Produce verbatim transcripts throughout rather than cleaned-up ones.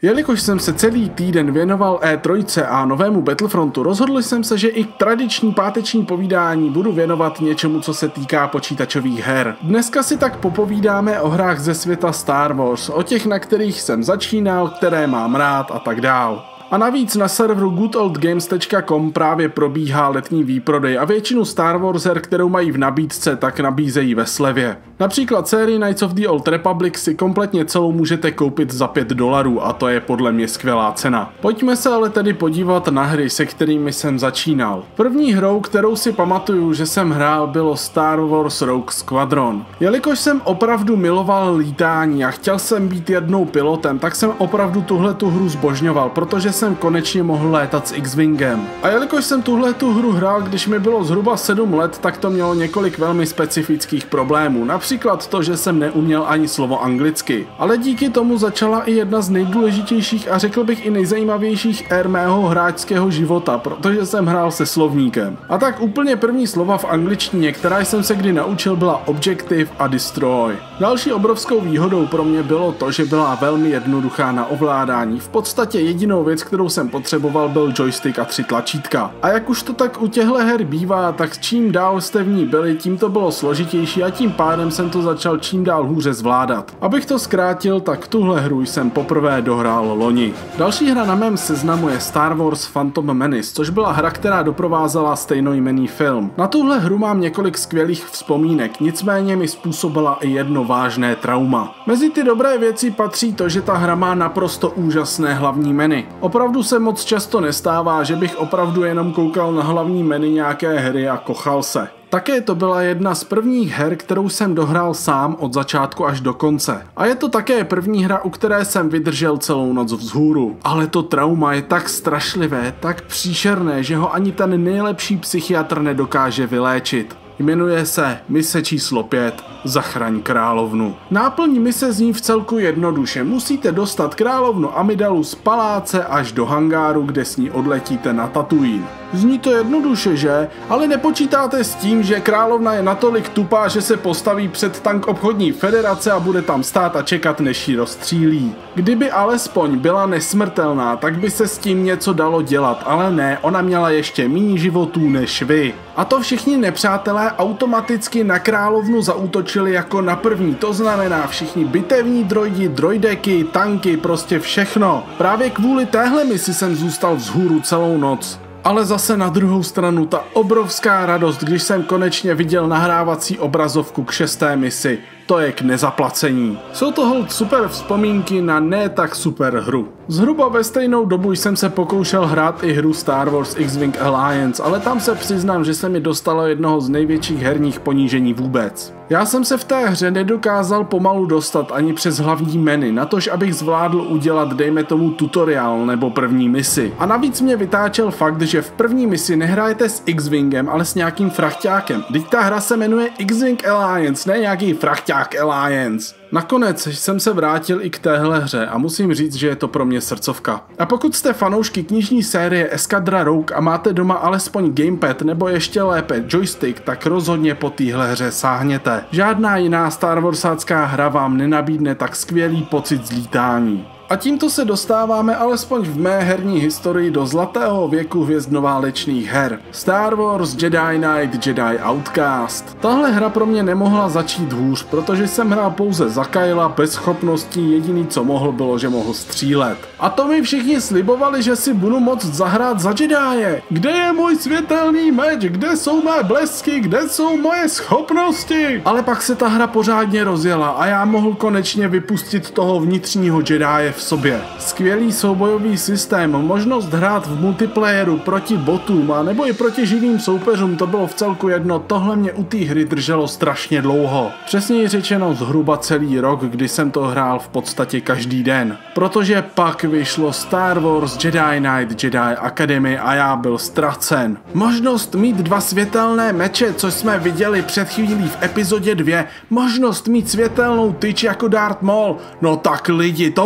Jelikož jsem se celý týden věnoval E tři a novému Battlefrontu, rozhodl jsem se, že i tradiční páteční povídání budu věnovat něčemu, co se týká počítačových her. Dneska si tak popovídáme o hrách ze světa Star Wars, o těch, na kterých jsem začínal, které mám rád a tak dál. A navíc na serveru good old games tečka com právě probíhá letní výprodej a většinu Star Wars her, kterou mají v nabídce, tak nabízejí ve slevě. Například sérii Knights of the Old Republic si kompletně celou můžete koupit za pět dolarů a to je podle mě skvělá cena. Pojďme se ale tedy podívat na hry, se kterými jsem začínal. První hrou, kterou si pamatuju, že jsem hrál, bylo Star Wars Rogue Squadron. Jelikož jsem opravdu miloval lítání a chtěl jsem být jednou pilotem, tak jsem opravdu tuhletu hru zbožňoval, protože jsem konečně mohl létat s X-Wingem. A jelikož jsem tuhletu hru hrál, když mi bylo zhruba sedm let, tak to mělo několik velmi specifických problémů. Například to, že jsem neuměl ani slovo anglicky. Ale díky tomu začala i jedna z nejdůležitějších a řekl bych i nejzajímavějších ér mého hráčského života, protože jsem hrál se slovníkem. A tak úplně první slova v angličtině, která jsem se kdy naučil, byla Objective a Destroy. Další obrovskou výhodou pro mě bylo to, že byla velmi jednoduchá na ovládání. V podstatě jedinou věc, kterou jsem potřeboval, byl joystick a tři tlačítka. A jak už to tak u těchto her bývá, tak čím dál jste v ní byli, tím to bylo složitější a tím pádem jsem to začal čím dál hůře zvládat. Abych to zkrátil, tak tuhle hru jsem poprvé dohrál loni. Další hra na mém seznamu je Star Wars Phantom Menace, což byla hra, která doprovázela stejnojmenný film. Na tuhle hru mám několik skvělých vzpomínek, nicméně mi způsobila i jedno vážné trauma. Mezi ty dobré věci patří to, že ta hra má naprosto úžasné hlavní menu. Opravdu se moc často nestává, že bych opravdu jenom koukal na hlavní menu nějaké hry a kochal se. Také to byla jedna z prvních her, kterou jsem dohrál sám od začátku až do konce. A je to také první hra, u které jsem vydržel celou noc vzhůru. Ale to trauma je tak strašlivé, tak příšerné, že ho ani ten nejlepší psychiatr nedokáže vyléčit. Jmenuje se mise číslo pět Zachraň královnu. Náplň mise zní v celku jednoduše. Musíte dostat královnu Amidalu z paláce až do hangáru, kde s ní odletíte na Tatooine. Zní to jednoduše, že? Ale nepočítáte s tím, že královna je natolik tupá, že se postaví před tank obchodní federace a bude tam stát a čekat, než ji rozstřílí. Kdyby alespoň byla nesmrtelná, tak by se s tím něco dalo dělat, ale ne, ona měla ještě méně životů než vy. A to všichni nepřátelé automaticky na královnu zaútočili jako na první, to znamená všichni bitevní droidi, droideky, tanky, prostě všechno. Právě kvůli téhle misi jsem zůstal vzhůru celou noc. Ale zase na druhou stranu ta obrovská radost, když jsem konečně viděl nahrávací obrazovku k šesté misi. To je k nezaplacení. Jsou to holt super vzpomínky na ne tak super hru. Zhruba ve stejnou dobu jsem se pokoušel hrát i hru Star Wars X-Wing Alliance, ale tam se přiznám, že se mi dostalo jednoho z největších herních ponížení vůbec. Já jsem se v té hře nedokázal pomalu dostat ani přes hlavní menu, natož abych zvládl udělat dejme tomu tutoriál nebo první misi. A navíc mě vytáčel fakt, že v první misi nehrajete s X-Wingem, ale s nějakým frachťákem. Vždyť ta hra se jmenuje X-Wing Alliance, ne nějaký frachťák Alliance. Nakonec jsem se vrátil i k téhle hře a musím říct, že je to pro mě srdcovka. A pokud jste fanoušky knižní série Eskadra Rogue a máte doma alespoň gamepad nebo ještě lépe joystick, tak rozhodně po téhle hře sáhněte. Žádná jiná Star Warsácká hra vám nenabídne tak skvělý pocit z lítání. A tímto se dostáváme alespoň v mé herní historii do zlatého věku hvězdnoválečných her. Star Wars, Jedi Knight, Jedi Outcast. Tahle hra pro mě nemohla začít hůř, protože jsem hrál pouze za Kyla, bez schopností, jediný co mohl bylo, že mohl střílet. A to mi všichni slibovali, že si budu moct zahrát za Jedije. Kde je můj světelný meč? Kde jsou mé blesky? Kde jsou moje schopnosti? Ale pak se ta hra pořádně rozjela a já mohl konečně vypustit toho vnitřního Jedije v sobě. Skvělý soubojový systém, možnost hrát v multiplayeru proti botům a nebo i proti živým soupeřům, to bylo v celku jedno, tohle mě u té hry drželo strašně dlouho. Přesněji řečeno zhruba celý rok, kdy jsem to hrál v podstatě každý den. Protože pak vyšlo Star Wars Jedi Knight Jedi Academy a já byl ztracen. Možnost mít dva světelné meče, což jsme viděli před chvílí v epizodě dvě, možnost mít světelnou tyč jako Darth Maul, no tak lidi, tomu se nedá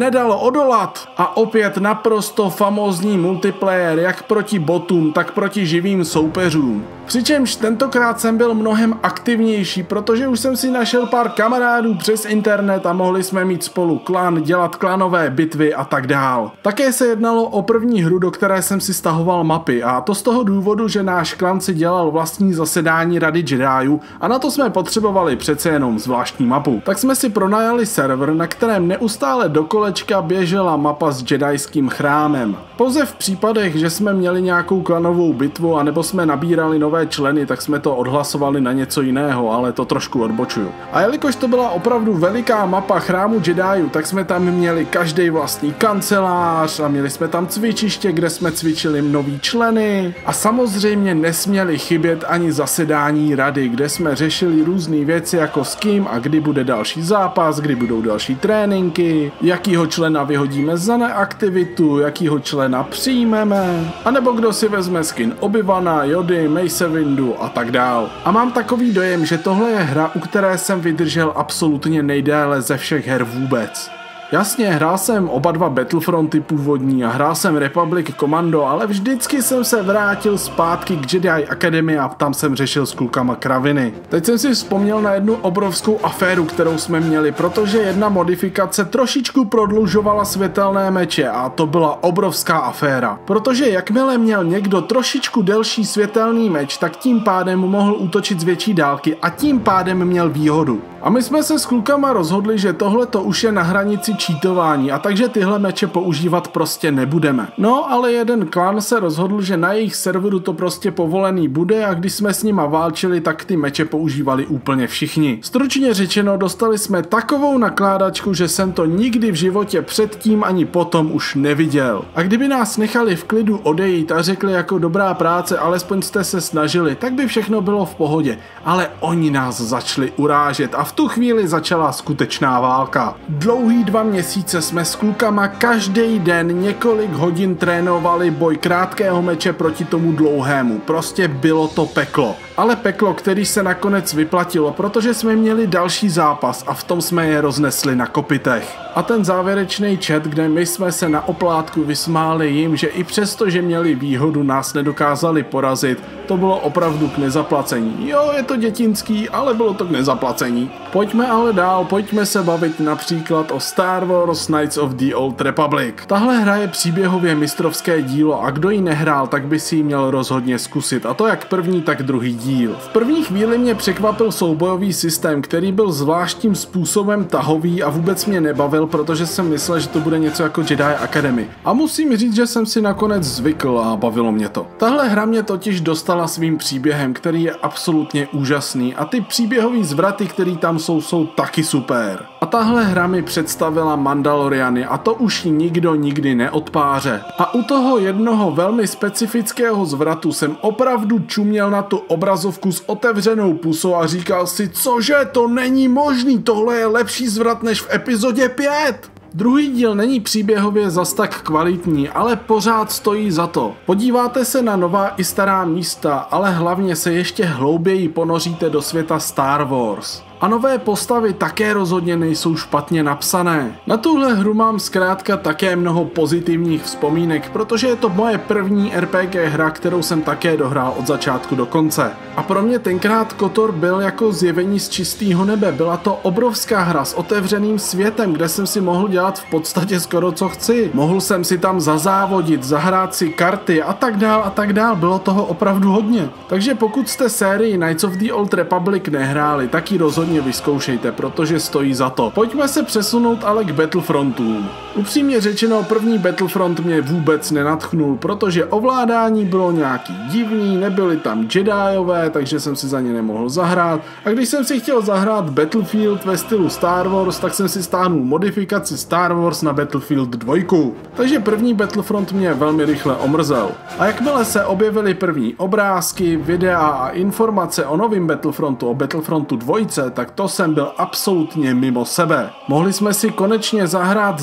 nedalo odolat. A opět naprosto famózní multiplayer jak proti botům, tak proti živým soupeřům. Přičemž tentokrát jsem byl mnohem aktivnější, protože už jsem si našel pár kamarádů přes internet a mohli jsme mít spolu klan, dělat klanové bitvy a tak dál. Také se jednalo o první hru, do které jsem si stahoval mapy, a to z toho důvodu, že náš klan si dělal vlastní zasedání Rady Jediů a na to jsme potřebovali přece jenom zvláštní mapu. Tak jsme si pronajali server, na kterém neustále do kolečka běžela mapa s jedajským chrámem. Pouze v případech, že jsme měli nějakou klanovou bitvu anebo jsme nabírali nové členy, tak jsme to odhlasovali na něco jiného, ale to trošku odbočuju. A jelikož to byla opravdu veliká mapa chrámu Jediů, tak jsme tam měli každý vlastní kancelář a měli jsme tam cvičiště, kde jsme cvičili nový členy a samozřejmě nesměli chybět ani zasedání rady, kde jsme řešili různé věci jako s kým a kdy bude další zápas, kdy budou další tréninky, jakýho člena vyhodíme za neaktivitu, jakýho člena přijmeme, anebo kdo si vezme skin Obi-Wana, Jody, Mace Windu a tak dál. A mám takový dojem, že tohle je hra, u které jsem vydržel absolutně nejdéle ze všech her vůbec. Jasně, hrál jsem oba dva Battlefronty původní a hrál jsem Republic Commando, ale vždycky jsem se vrátil zpátky k Jedi Academy a tam jsem řešil s klukama kraviny. Teď jsem si vzpomněl na jednu obrovskou aféru, kterou jsme měli, protože jedna modifikace trošičku prodlužovala světelné meče a to byla obrovská aféra. Protože jakmile měl někdo trošičku delší světelný meč, tak tím pádem mohl útočit z větší dálky a tím pádem měl výhodu. A my jsme se s klukama rozhodli, že tohle to už je na hranici cheatování a takže tyhle meče používat prostě nebudeme. No, ale jeden klan se rozhodl, že na jejich serveru to prostě povolený bude a když jsme s nima válčili, tak ty meče používali úplně všichni. Stručně řečeno, dostali jsme takovou nakládačku, že jsem to nikdy v životě předtím ani potom už neviděl. A kdyby nás nechali v klidu odejít a řekli jako dobrá práce, alespoň jste se snažili, tak by všechno bylo v pohodě. Ale oni nás začali urážet a v tu chvíli začala skutečná válka. Dlouhý dva měsíce jsme s klukama každý den několik hodin trénovali boj krátkého meče proti tomu dlouhému. Prostě bylo to peklo. Ale peklo, který se nakonec vyplatilo, protože jsme měli další zápas a v tom jsme je roznesli na kopitech. A ten závěrečný chat, kde my jsme se na oplátku vysmáli jim, že i přesto, že měli výhodu, nás nedokázali porazit, to bylo opravdu k nezaplacení. Jo, je to dětinský, ale bylo to k nezaplacení. Pojďme ale dál, pojďme se bavit například o Star Wars Knights of the Old Republic. Tahle hra je příběhově mistrovské dílo a kdo ji nehrál, tak by si ji měl rozhodně zkusit, a to jak první, tak druhý díl. V první chvíli mě překvapil soubojový systém, který byl zvláštním způsobem tahový a vůbec mě nebavil, protože jsem myslel, že to bude něco jako Jedi Academy. A musím říct, že jsem si nakonec zvykl a bavilo mě to. Tahle hra mě totiž dostala svým příběhem, který je absolutně úžasný a ty příběhový zvraty, který tam jsou, jsou taky super. A tahle hra mi představila Mandaloriany a to už nikdo nikdy neodpáře. A u toho jednoho velmi specifického zvratu jsem opravdu čuměl na tu obrazovku s otevřenou pusou a říkal si, cože, to není možný, tohle je lepší zvrat než v epizodě pět. Druhý díl není příběhově zas tak kvalitní, ale pořád stojí za to. Podíváte se na nová i stará místa, ale hlavně se ještě hlouběji ponoříte do světa Star Wars. A nové postavy také rozhodně nejsou špatně napsané. Na tuhle hru mám zkrátka také mnoho pozitivních vzpomínek, protože je to moje první R P G hra, kterou jsem také dohrál od začátku do konce. A pro mě tenkrát KOTOR byl jako zjevení z čistého nebe. Byla to obrovská hra s otevřeným světem, kde jsem si mohl dělat v podstatě skoro co chci. Mohl jsem si tam zazávodit, zahrát si karty a tak dál a tak dál. Bylo toho opravdu hodně. Takže pokud jste sérii Knights of the Old Republic nehráli, tak ji rozhodně vyzkoušejte, protože stojí za to. Pojďme se přesunout ale k Battlefrontům. Upřímně řečeno, první Battlefront mě vůbec nenadchnul, protože ovládání bylo nějaký divný, nebyli tam Jediové, takže jsem si za ně nemohl zahrát. A když jsem si chtěl zahrát Battlefield ve stylu Star Wars, tak jsem si stáhnul modifikaci Star Wars na Battlefield dva. Takže první Battlefront mě velmi rychle omrzel. A jakmile se objevily první obrázky, videa a informace o novém Battlefrontu, o Battlefrontu dva, tak to jsem byl absolutně mimo sebe. Mohli jsme si konečně zahrát za hrdinu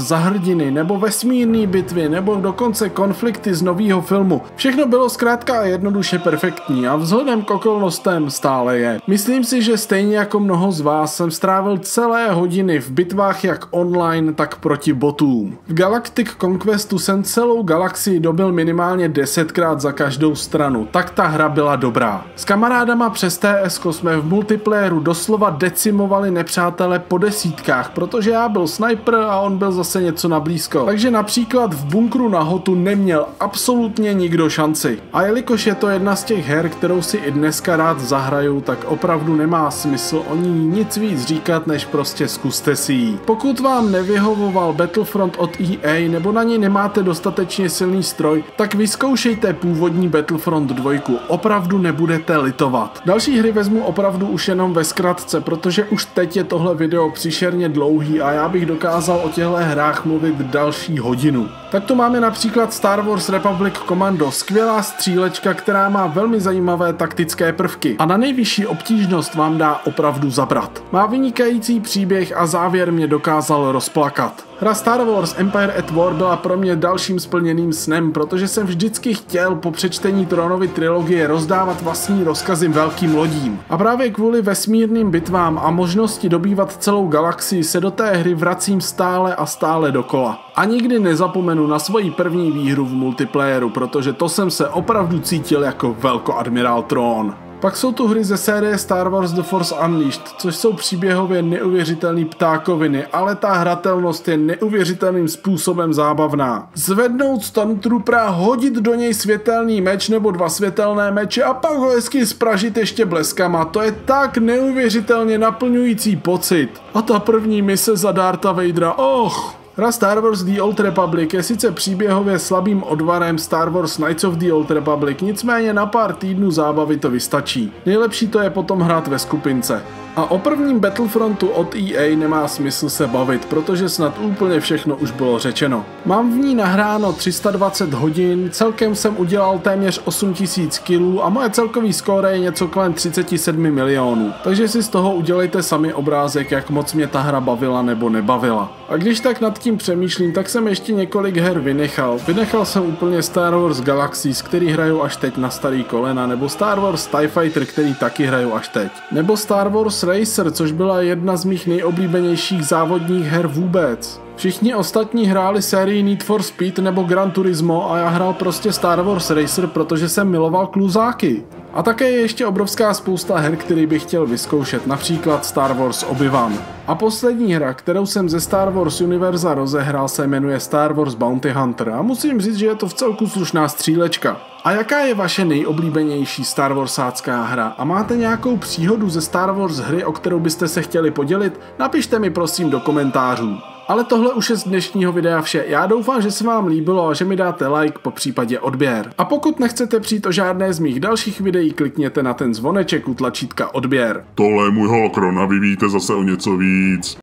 hodiny, nebo vesmírné bitvy, nebo dokonce konflikty z nového filmu. Všechno bylo zkrátka a jednoduše perfektní a vzhledem k okolnostem stále je. Myslím si, že stejně jako mnoho z vás jsem strávil celé hodiny v bitvách jak online, tak proti botům. V Galactic Conquestu jsem celou galaxii dobil minimálně desetkrát za každou stranu, tak ta hra byla dobrá. S kamarádama přes T S jsme v multiplayeru doslova decimovali nepřátele po desítkách, protože já byl sniper a on byl zase něco na blízko. Takže například v bunkru na Hotu neměl absolutně nikdo šanci. A jelikož je to jedna z těch her, kterou si i dneska rád zahraju, tak opravdu nemá smysl o ní nic víc říkat, než prostě zkuste si ji. Pokud vám nevyhovoval Battlefront od E A nebo na něj nemáte dostatečně silný stroj, tak vyzkoušejte původní Battlefront dva, opravdu nebudete litovat. Další hry vezmu opravdu už jenom ve zkratce, protože už teď je tohle video příšerně dlouhý a já bych dokázal o těchto hrách mluvit další hodinu. Tak tu máme například Star Wars Republic Commando, skvělá střílečka, která má velmi zajímavé taktické prvky a na nejvyšší obtížnost vám dá opravdu zabrat. Má vynikající příběh a závěr mě dokázal rozplakat. Hra Star Wars Empire at War byla pro mě dalším splněným snem, protože jsem vždycky chtěl po přečtení Tronovy trilogie rozdávat vlastní rozkazy velkým lodím. A právě kvůli vesmírným bitvám a možnosti dobývat celou galaxii se do té hry vracím stále a stále dokola. A nikdy nezapomenu na svoji první výhru v multiplayeru, protože to jsem se opravdu cítil jako velkoadmirál Thrawn. Pak jsou tu hry ze série Star Wars The Force Unleashed, což jsou příběhově neuvěřitelný ptákoviny, ale ta hratelnost je neuvěřitelným způsobem zábavná. Zvednout Stormtroopera, hodit do něj světelný meč nebo dva světelné meče a pak ho hezky spražit ještě bleskama, to je tak neuvěřitelně naplňující pocit. A ta první mise za Dartha Vadera, och! Hra Star Wars The Old Republic je sice příběhově slabým odvarem Star Wars Knights of the Old Republic, nicméně na pár týdnů zábavy to vystačí. Nejlepší to je potom hrát ve skupince. A o prvním Battlefrontu od E A nemá smysl se bavit, protože snad úplně všechno už bylo řečeno. Mám v ní nahráno tři sta dvacet hodin, celkem jsem udělal téměř osm tisíc kilů a moje celkový skóre je něco kolem třicet sedm milionů. Takže si z toho udělejte sami obrázek, jak moc mě ta hra bavila nebo nebavila. A když tak nad tím přemýšlím, tak jsem ještě několik her vynechal. Vynechal jsem úplně Star Wars Galaxies, který hraju až teď na starý kolena, nebo Star Wars TIE Fighter, který taky hraju až teď. Nebo Star Wars Racer, což byla jedna z mých nejoblíbenějších závodních her vůbec. Všichni ostatní hráli sérii Need for Speed nebo Gran Turismo a já hrál prostě Star Wars Racer, protože jsem miloval kluzáky. A také je ještě obrovská spousta her, který bych chtěl vyzkoušet, například Star Wars Obi-Wan. A poslední hra, kterou jsem ze Star Wars univerza rozehrál, se jmenuje Star Wars Bounty Hunter a musím říct, že je to v celku slušná střílečka. A jaká je vaše nejoblíbenější Star Warsácká hra? A máte nějakou příhodu ze Star Wars hry, o kterou byste se chtěli podělit? Napište mi prosím do komentářů. Ale tohle už je z dnešního videa vše. Já doufám, že se vám líbilo a že mi dáte like, po případě odběr. A pokud nechcete přijít o žádné z mých dalších videí, klikněte na ten zvoneček u tlačítka odběr. Tohle je můj holokron a vy víte zase o něco víc.